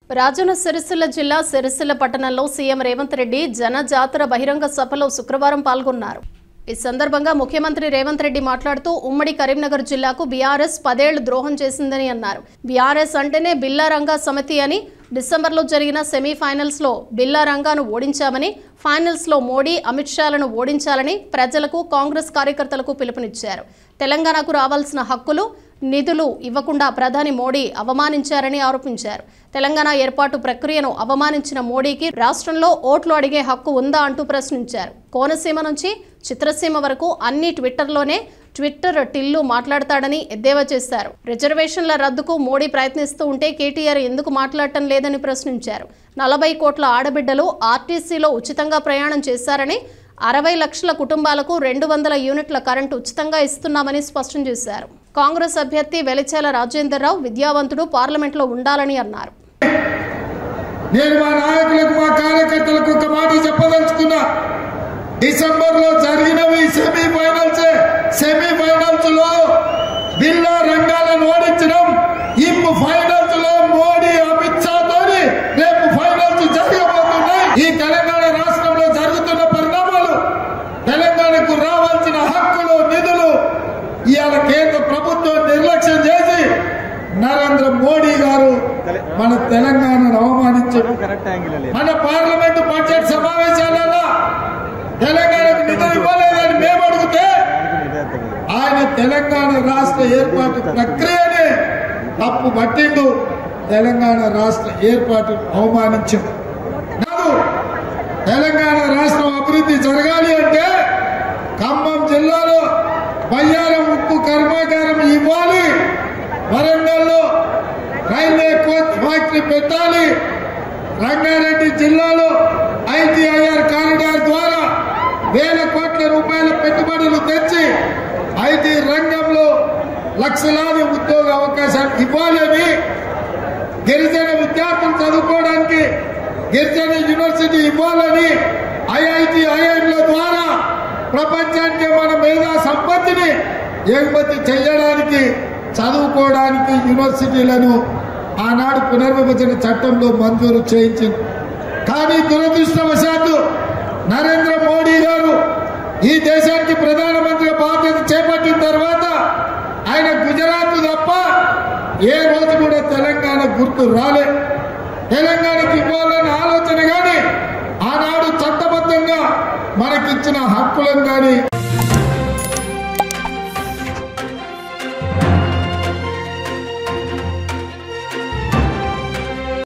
రాజన్న సిరిసిల్ల జిల్లా సిరిసిల్ల పట్టణంలో సీఎం రేవంత్ రెడ్డి జనజాతర బహిరంగ సభలో శుక్రవారం పాల్గొన్నారు. ఈ సందర్భంగా ముఖ్యమంత్రి రేవంత్ రెడ్డి మాట్లాడుతూ ఉమ్మడి కరీంనగర్ జిల్లాకు బీఆర్ఎస్ 10 ఏళ్లు ద్రోహం చేసిందని అన్నారు. బీఆర్ఎస్ అంటేనే బిల్లారంగా సమితి అని, డిసెంబర్లో జరిగిన సెమీఫైనల్స్ లో బిల్లారంగాను ఓడించామని, ఫైనల్స్ లో మోడీ అమిత్ షాలను ఓడించాలని ప్రజలకు కాంగ్రెస్ కార్యకర్తలకు పిలుపునిచ్చారు. తెలంగాణకు రావాల్సిన హక్కులు నిధులు ఇవ్వకుండా ప్రధాని మోడీ అవమానించారని ఆరోపించారు. తెలంగాణ ఏర్పాటు ప్రక్రియను అవమానించిన మోడీకి రాష్ట్రంలో ఓట్లు అడిగే హక్కు ఉందా అంటూ ప్రశ్నించారు. కోనసీమ నుంచి చిత్రసీమ వరకు అన్ని ట్విట్టర్ టిల్లు మాట్లాడతాడని ఎద్దేవా చేశారు. రిజర్వేషన్ల రద్దుకు మోడీ ప్రయత్నిస్తూ ఉంటే కేటీఆర్ ఎందుకు మాట్లాడటం లేదని ప్రశ్నించారు. 40 కోట్ల ఆడబిడ్డలు ఆర్టీసీలో ఉచితంగా ప్రయాణం చేశారని, 60 లక్షల కుటుంబాలకు 200 యూనిట్ల కరెంటు ఉచితంగా ఇస్తున్నామని స్పష్టం చేశారు. కాంగ్రెస్ అభ్యర్థి వెలిచాల రాజేందర్ రావు విద్యావంతుడు, పార్లమెంట్లో ఉండాలని అన్నారు. నేను మా నాయకులకు, మా కార్యకర్తలకు ఒక మాట చెప్పదలుచుకున్నా. డిసెంబర్ లో జరిగినవి సెమీఫైనల్స్ లో బిల్లా రంగాలను ఓడించడం, ఇప్పుడు ఫైనల్స్ లో మోడీ అమిత్ షా తోని రేపు ఫైనల్స్ జరగబోతున్నాయి. ఈ తెలంగాణ రాష్ట్రంలో జరుగుతున్న పరిణామాలు, తెలంగాణకు రావాల్సిన హక్కులు నిధులు ఇవాళ కేంద్ర ప్రభుత్వం నిర్లక్ష్యం చేసి నరేంద్ర మోడీ గారు మన తెలంగాణను అవమానించారు. మన పార్లమెంటు బడ్జెట్ సమావేశాలలో తెలంగాణకు నిధులు ఇవ్వలేదని మేము అడిగితే ఆయన తెలంగాణ రాష్ట్ర ఏర్పాటు ప్రక్రియనే తప్పు పట్టిండు. తెలంగాణ రాష్ట్ర ఏర్పాటు అవమానించారు. తెలంగాణ రాష్ట్రం అభివృద్ధి జరగాలి అంటే ఖమ్మం జిల్లాలో బయ్యారం ఉక్కు కర్మాగారం ఇవ్వాలి, వరంగల్లో రైల్వే కోచ్ ఫ్యాక్టరీ పెట్టాలి, రంగారెడ్డి జిల్లాలో ఐటీఐఆర్ కారిడార్ ద్వారా 1000 కోట్ల రూపాయల పెట్టుబడులు తెచ్చి ఐటీ రంగంలో లక్షలాది ఉద్యోగ అవకాశాలు ఇవ్వాలని, గిరిజన విద్యార్థులు చదువుకోవడానికి గిరిజన యూనివర్సిటీ ఇవ్వాలని, ఐఐఐల ద్వారా ప్రపంచానికి మన మేధా సంపత్తిని ఎగుమతి చేయడానికి, చదువుకోవడానికి యూనివర్సిటీలను ఆనాడు పునర్విభజన చట్టంలో మంజూరు చేయించింది. కానీ దురదృష్టవశాత్తు నరేంద్ర మోడీ గారు ఈ దేశానికి ప్రధానమంత్రిగా బాధ్యత చేపట్టిన తర్వాత ఆయన గుజరాత్ తప్ప ఏ రోజు కూడా తెలంగాణ గుర్తు రాలే. తెలంగాణకి ఇవ్వాలన్న ఆలోచన కానీ, ఆనాడు చట్టబద్ధంగా మనకిచ్చిన హక్కులను కానీ